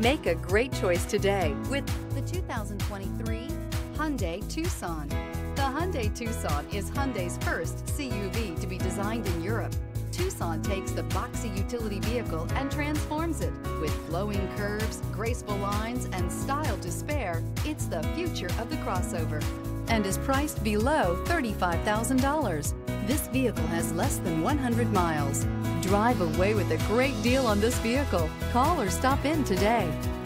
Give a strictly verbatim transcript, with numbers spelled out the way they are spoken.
Make a great choice today with the two thousand twenty-three Hyundai Tucson. The Hyundai Tucson is Hyundai's first C U V to be designed in Europe. Tucson takes the boxy utility vehicle and transforms it. With flowing curves, graceful lines, and style to spare, it's the future of the crossover and is priced below thirty-five thousand dollars. This vehicle has less than one hundred miles. Drive away with a great deal on this vehicle. Call or stop in today.